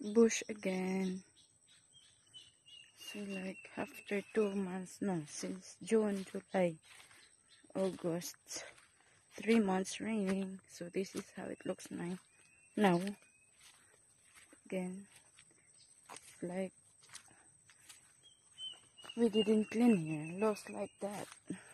bush again. So like after 2 months, no, since June, July, August, 3 months raining. So this is how it looks now. Again, it's like we didn't clean here, looks like that.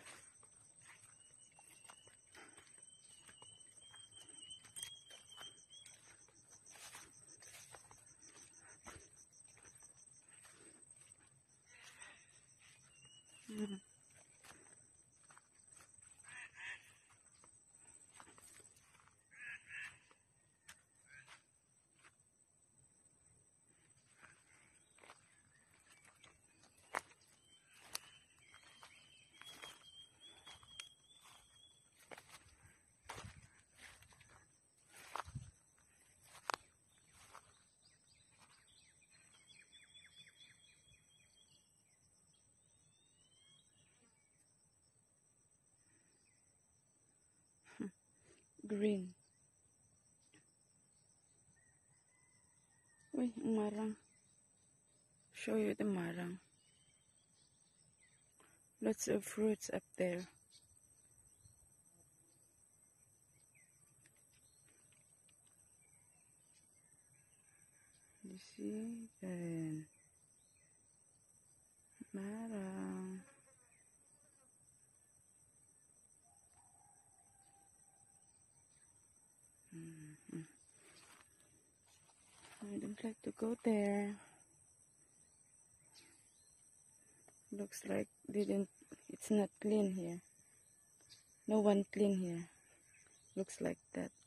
Green. Uy, ang marang. Show you the marang. Lots of fruits up there. You see? Then, marang. I don't like to go there. Looks like it's not clean here. No one clean here. Looks like that.